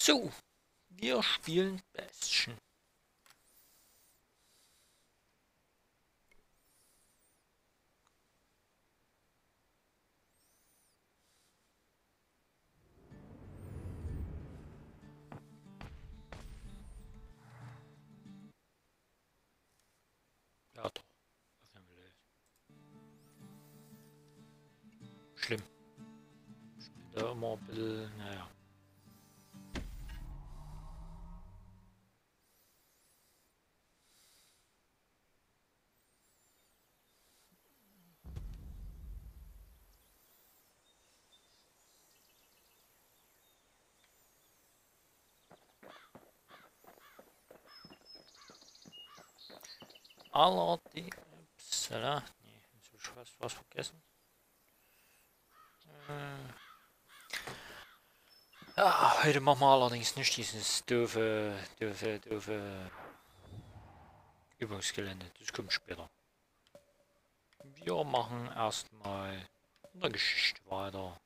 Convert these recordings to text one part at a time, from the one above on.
So, wir spielen Bastion. Ja doch, öffnen wir das. Schlimm. Ich bin da immer ein bisschen, naja. Allerdings, upsala, nee, jetzt habe ich fast was vergessen. Ja, heute machen wir allerdings nicht dieses doofe Übungsgelände. Das kommt später. Wir machen erstmal in der Geschichte weiter.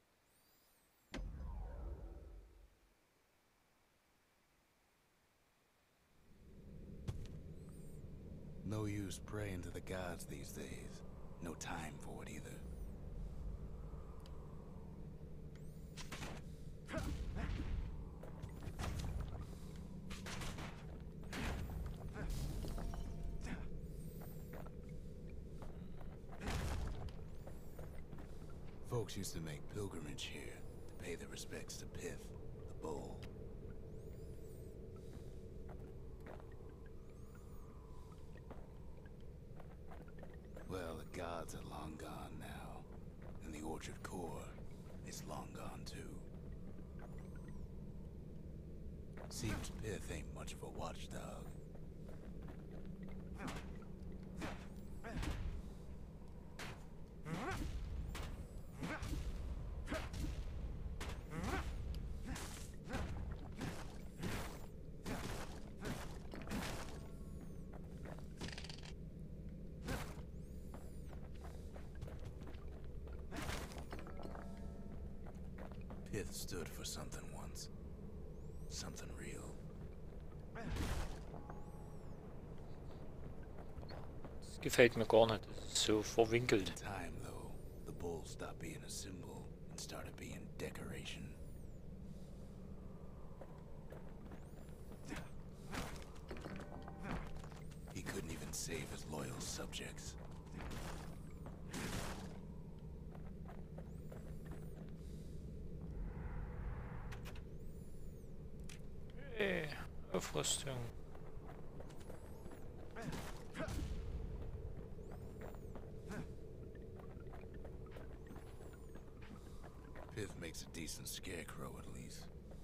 No use praying to the gods these days. No time for it either. Folks used to make pilgrimage here to pay their respects to Pith, the bull. Well, the gods are long gone now, and the Orchard Core is long gone too. Seems Pith ain't much of a watchdog. Pith stood for something once. Something real. Das gefällt mir gar nicht. Das ist so verwinkelt. In time, though, the bull stopped being a symbol and started being decoration. He couldn't even save his loyal subjects. Hey, Aufrüstung. Pith makes a decent scarecrow, at least.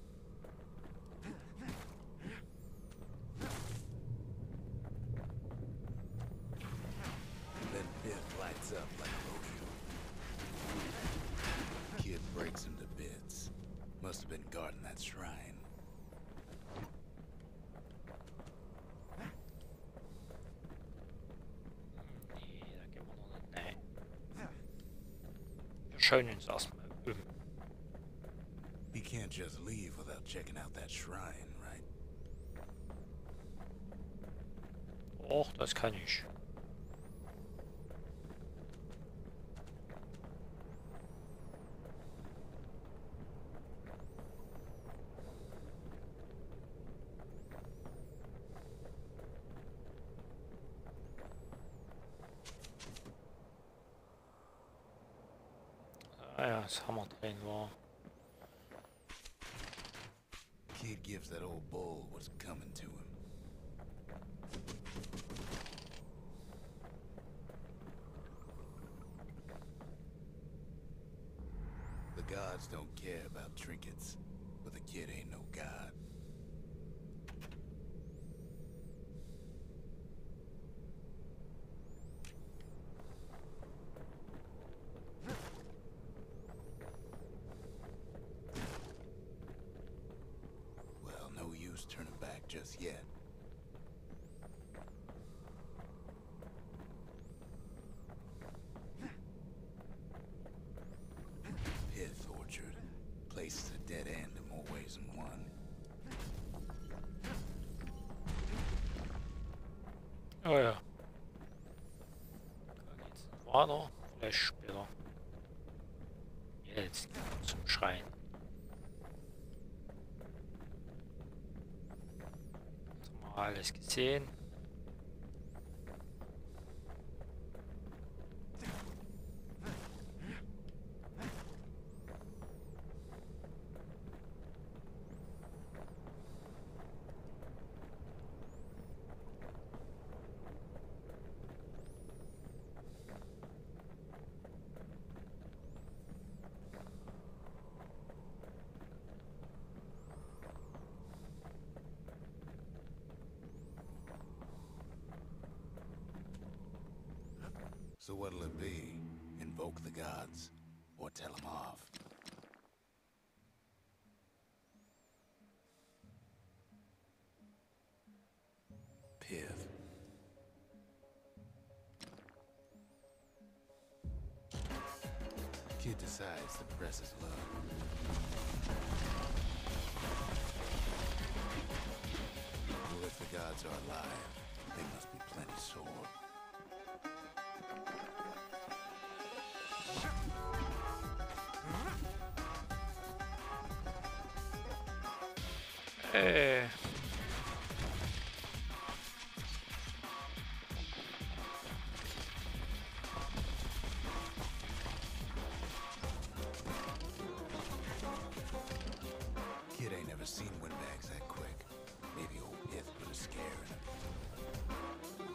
Then Pith lights up like rodeo. Kid breaks him to bits. Must have been guarding that shrine. Nee, da gehen wir noch nicht. Nee. Wir schauen uns erstmal um. He can't just leave without checking out that shrine, right? Och, das kann ich. Ah ja, das Hammer drin war. Kid gives that old bull what's coming to him. The gods don't care about trinkets, but the kid ain't no god. Well, no use turning back just yet. Pith Orchard. Place is a dead end in more ways than one. Ja, ja. Da geht's nicht weiter. Vielleicht später. Jetzt gehen wir zum Schrein. Jetzt haben wir alles gesehen. So what'll it be? Invoke the gods? Or tell them off? Piv. Kid decides to press his luck. Well, if the gods are alive, they must be plenty sore. Äh. Kid ain't never seen windbags that quick. Maybe old Pith put a scare in him.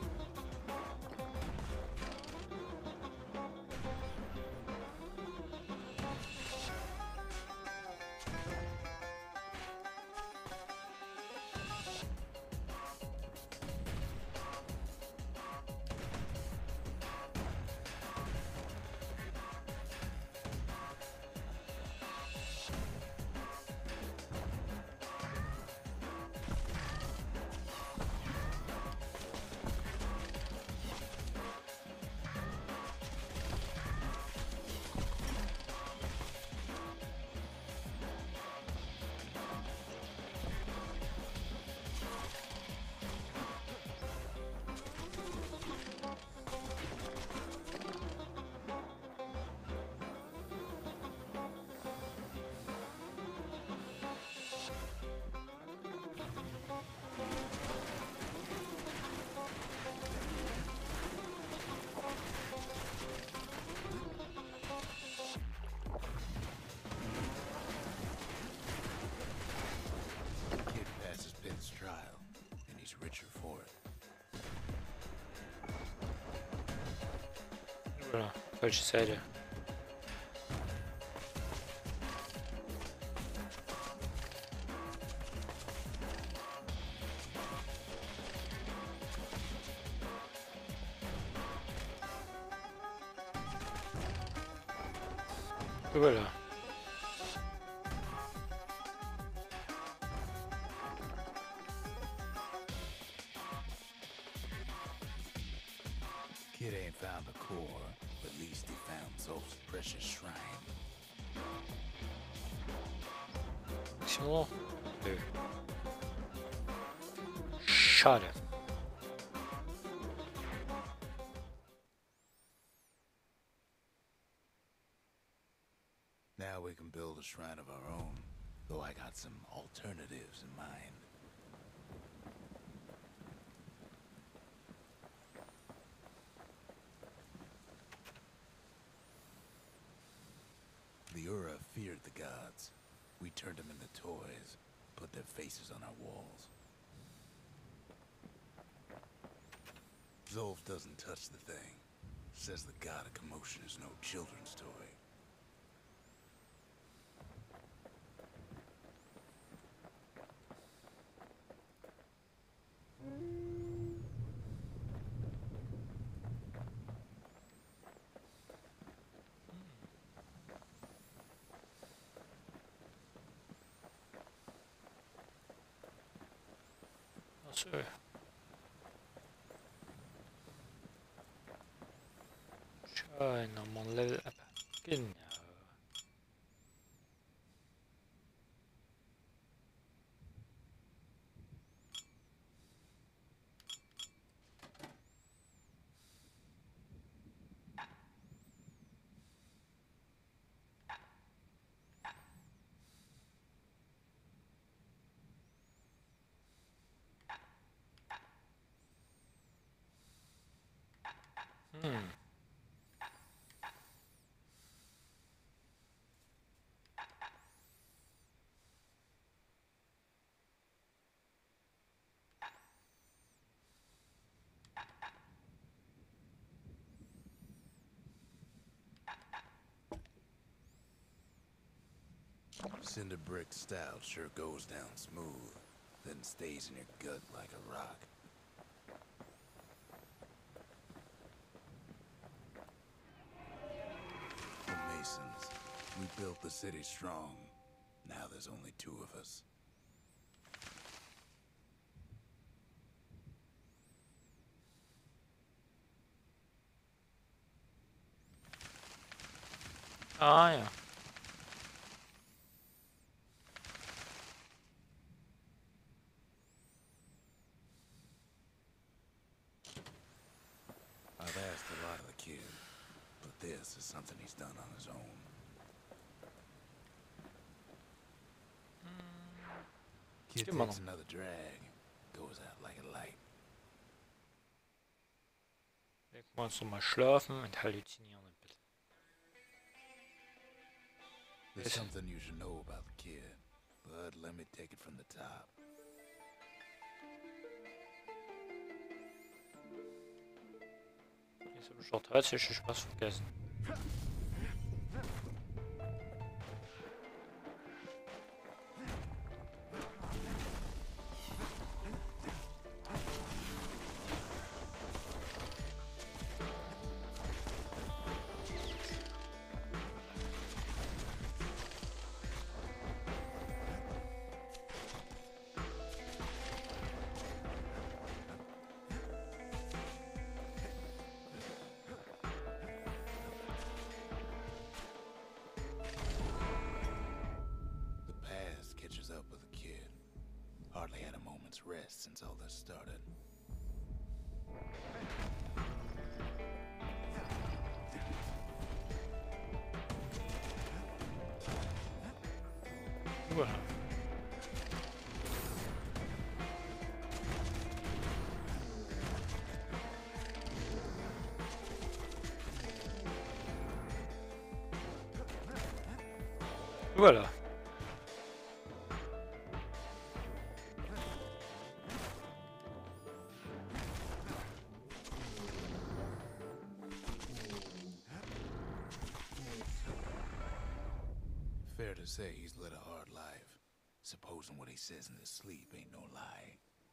Kid passes Pith's trial, and he's richer for it. Oder falsche Seite. Voilà. Kid ain't found the core, but at least he found Zolf's precious shrine. Sinon, nö. Schade. Now we can build a shrine of our own, though I got some alternatives in mind. The Ura feared the gods. We turned them into toys, put their faces on our walls. Zolf doesn't touch the thing. Says the god of commotion is no children's toy. Achso. Schön, nochmal ein Level up. Genau. Hm. Cinder brick stout sure goes down smooth, then stays in your gut like a rock. The Masons, we built the city strong. Now there's only 2 of us. Ah ja. I've asked a lot of the kid, but this is something he's done on his own. Kid Immer takes noch. another drag, goes out like a light. Wir können uns noch mal schlafen und halluzinieren ein bisschen. There's something you should know about the kid, but let me take it from the top. Jetzt habe ich doch tatsächlich was vergessen. The past catches up with the kid. Hardly had a moment's rest since all this started. Uah. Voilà. Fair to say he's led a hard life. Supposing what he says in his sleep ain't no lie.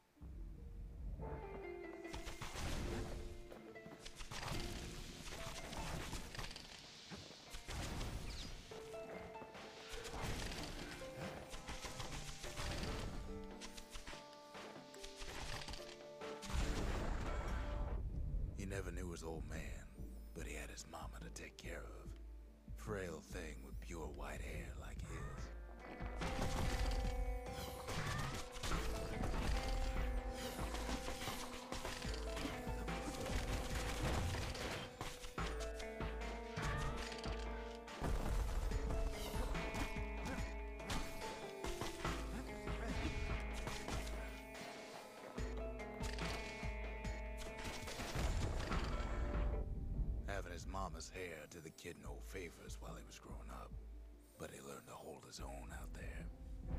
He never knew his old man, but he had his mama to take care of. Frail thing with pure white hair like his. Having his mama's hair did the kid no favors while he was growing up, but he learned to hold his own out there.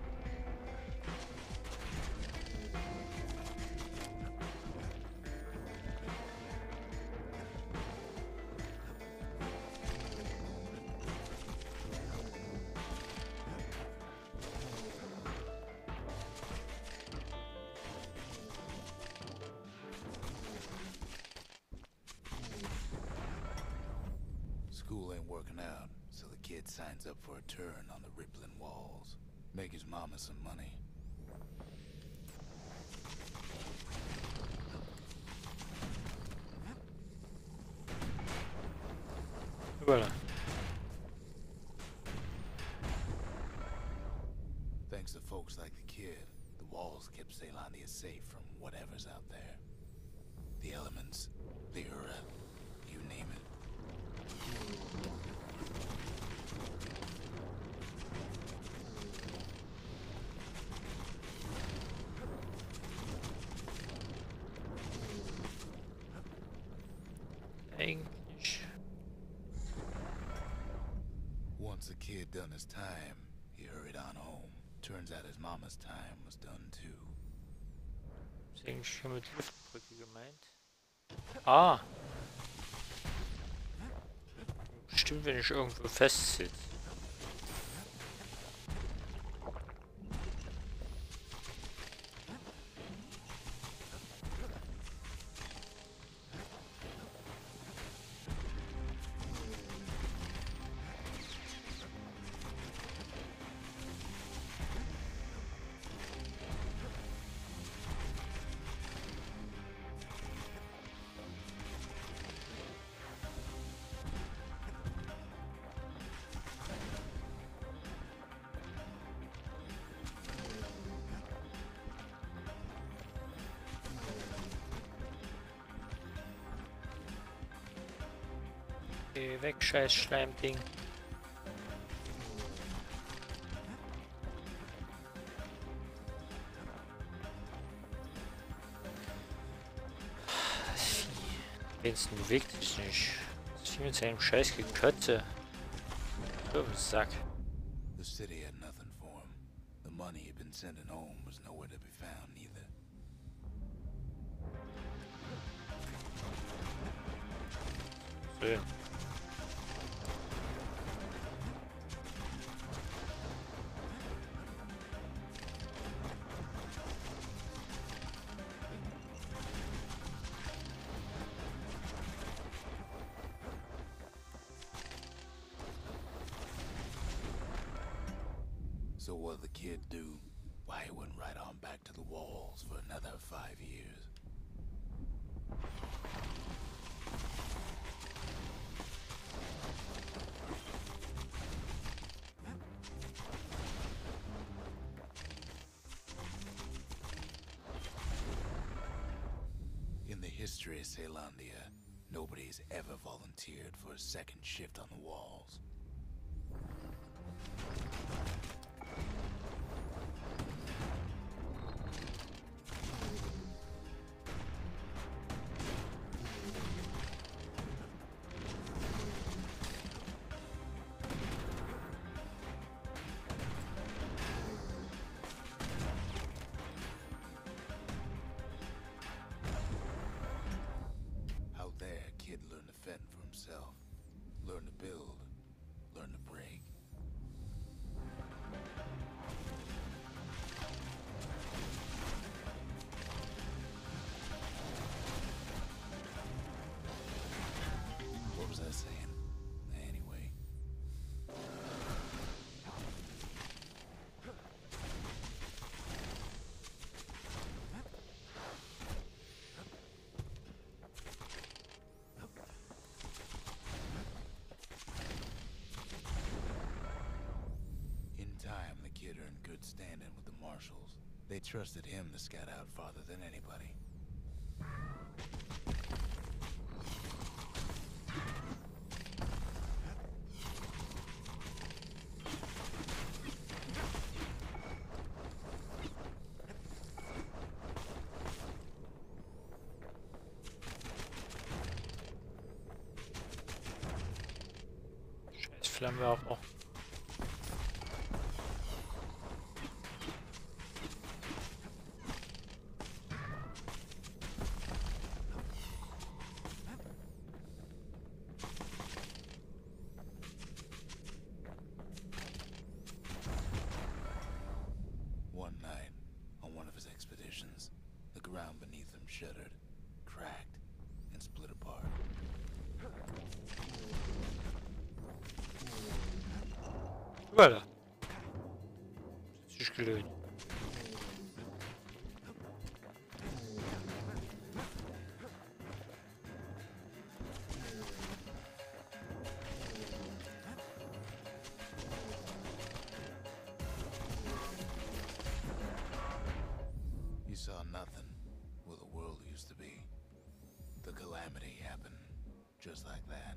School ain't working out, so the kid signs up for a turn on the rippling walls. Make his mama some money. Voilà. Thanks to folks like the kid, the walls kept Ceylondia safe from whatever's out there. The elements, the Ura, you name it. Eigentlich once the kid done his time, he hurried on home. Turns out his mama's time was done too. Ist eigentlich schon mit Luftbrücke gemeint? Ah! Bestimmt, wenn ich irgendwo festsitze. Geh weg, scheiß Schleimding. Wenigstens bewegt sich nicht. Das Vieh mit seinem scheiß Gekötze. So ein Sack. The city had nothing for him. The money he'd been sending home was nowhere to be found either. So. So what'd the kid do? Why, he went right on back to the walls for another 5 years. In the history of Caelondia, nobody's ever volunteered for a second shift on the walls. Out there, a kid learned to fend for himself, learn to build, learn to break. What was I saying? Anyway. In time, the kid earned good standing with the marshals. They trusted him to scout out farther than anybody. Scheiß Flammenwerfer. One night, on one of his expeditions, the ground beneath him shuddered, cracked, and split apart. Voilà. Sich gelöhnt. You saw nothing where the world used to be. The calamity happened just like that.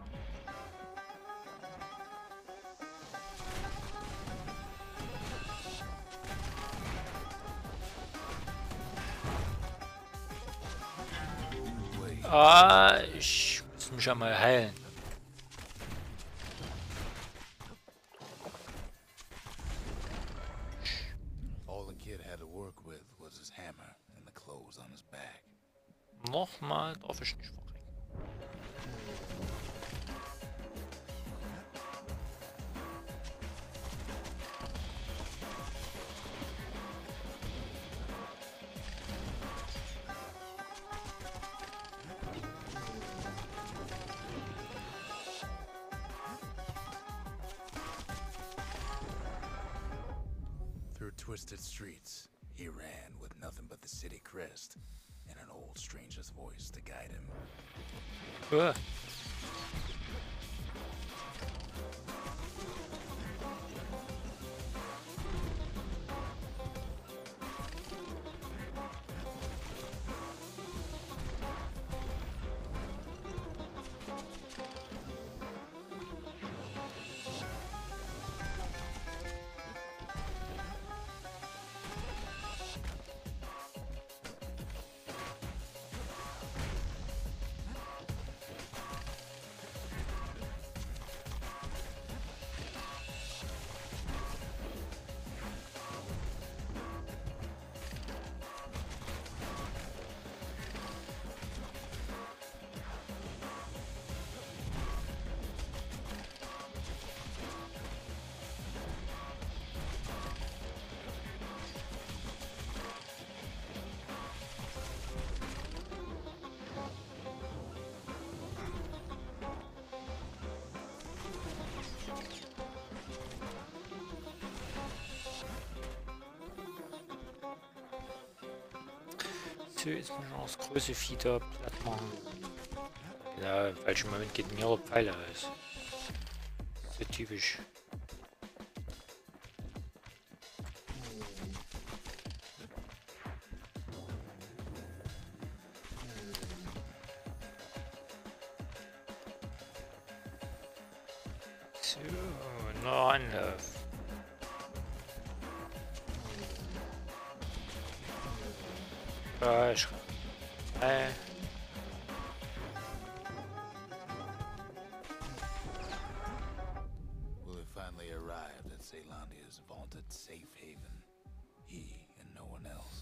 Wait, Ah, ich muss mich ja mal heilen. work with was his hammer and the clothes on his back. Nochmal darf ich nicht verrecken. Through twisted streets, he ran with nothing but the city crest and an old stranger's voice to guide him. Uah. So, jetzt muss ich noch das große Vieh da platt machen. Ja, im falschen Moment geht mir der Pfeil aus. So typisch. So, noch Anlauf. Ja, ich... Will have finally arrived at Caelandia's vaunted safe haven. He and no one else.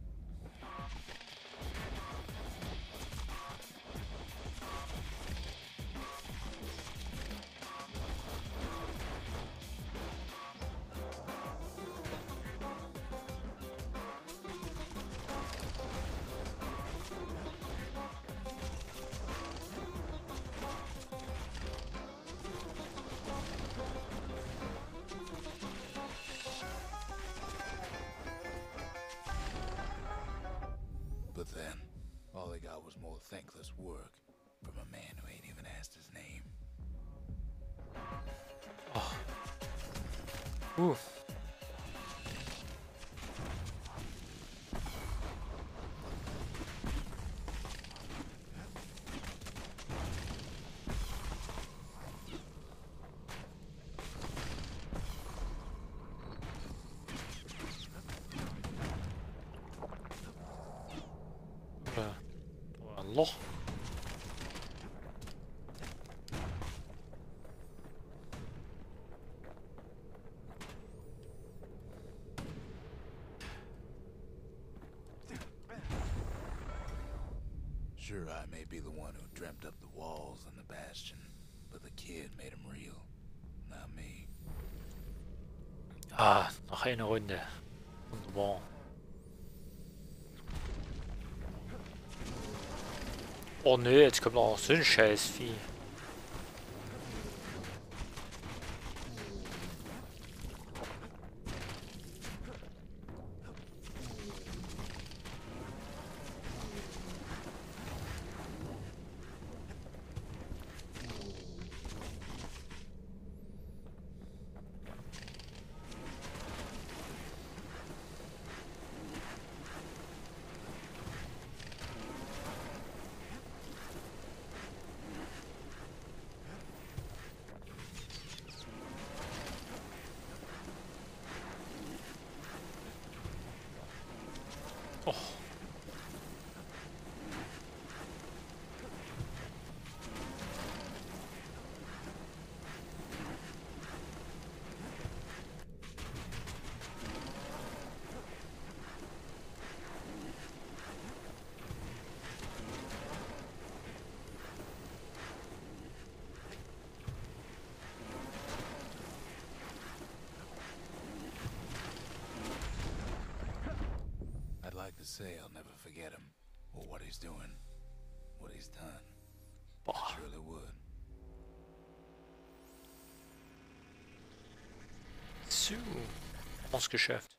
But then, all they got was more thankless work from a man who ain't even asked his name. Oh. Ein Loch. Sure, I may be the one who dreamt up the walls and the bastion, but the kid made him real, not me. Ah, noch eine Runde. Wunderbar. Oh nö, jetzt kommt noch so ein Scheißvieh. Oh. to say I'll never forget him, or what he's doing, what he's done. Boah. I surely would. So, das Geschäft.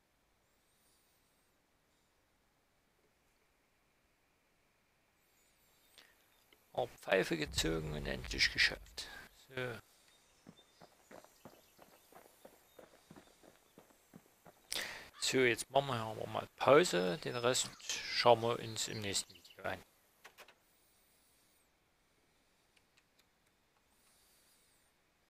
Auch Pfeife gezogen und endlich geschafft. So. So, jetzt machen wir aber mal Pause. Den Rest schauen wir uns im nächsten Video an.